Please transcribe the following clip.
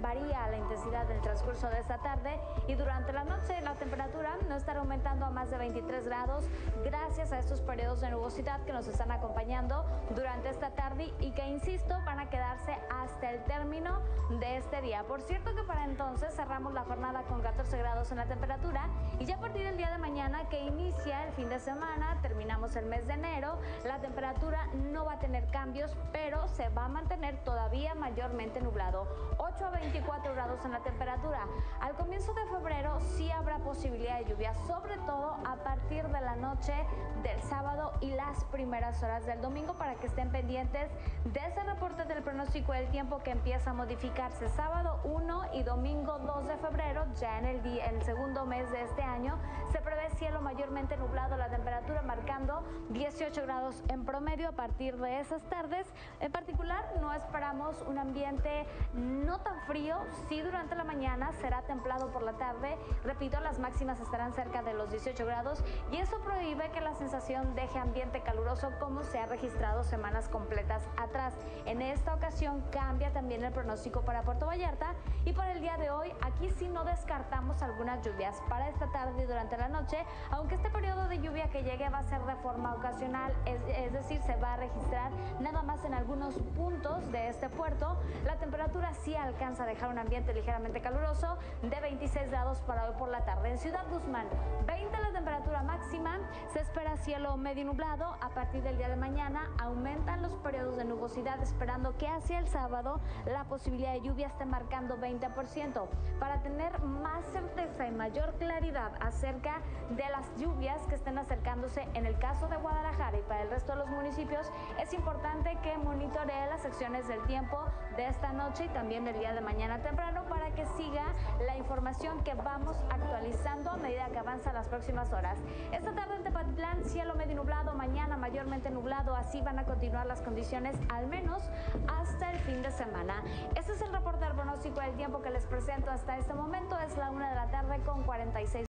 varía la intensidad del transcurso de esta tarde y durante la noche la temperatura no estará aumentando a más de 23 grados gracias a estos periodos de nubosidad que nos están acompañando durante esta tarde y que, insisto, van a quedarse hasta el término de este día. Por cierto que para entonces cerramos la jornada con 14 grados en la temperatura y ya a partir del día de mañana que inicia el fin de semana, terminamos el mes de enero, la temperatura no va a tener cambios, pero se va a mantener todavía mayormente nublado. 8 a 24 grados en la temperatura. Al comienzo de febrero sí habrá posibilidad de lluvia, sobre todo a partir de la noche del sábado y las primeras horas del domingo, para que estén pendientes de ese reporte del pronóstico del tiempo que empieza a modificarse sábado 1 y domingo 2 de febrero, ya en el segundo mes de este año. Se prevé cielo mayormente nublado, la temperatura marcando 18 grados en promedio a partir de esas tardes. En particular, no esperamos un ambiente no tan frío, sí durante la mañana será templado por la tarde. Repito, las máximas estarán cerca de los 18 grados y eso prohíbe que la sensación deje ambiente caluroso como se ha registrado semanas completas atrás. En esta ocasión cambia también el pronóstico para Puerto Vallarta y para el día de hoy aquí sí no descartamos algunas lluvias para esta tarde y durante la noche, aunque este periodo de lluvia que llegue va a ser de forma ocasional, es decir, se va a registrar nada más en algunos puntos de este puerto. La temperatura sí alcanza a dejar un ambiente ligeramente caluroso de 26 grados para hoy por la tarde. En Ciudad Guzmán, 20 la temperatura máxima, se espera cielo medio nublado. A partir del día de mañana aumentan los periodos de nubosidad, esperando que hacia el sábado la posibilidad de lluvia esté marcando 20%. Para tener más certeza y mayor claridad acerca de las lluvias que estén acercándose en el caso de Guadalajara y para el resto de los municipios, es importante que monitoree las secciones del tiempo de esta noche y también del día de mañana temprano para que siga la información que vamos actualizando a medida que avanzan las próximas horas. Esta tarde en Tepatitlán, cielo medio nublado, mañana mayormente nublado, así van a continuar las condiciones al menos hasta el fin de semana. Este es el reporte del pronóstico del tiempo que les presento hasta este momento, es la 1 de la tarde con 46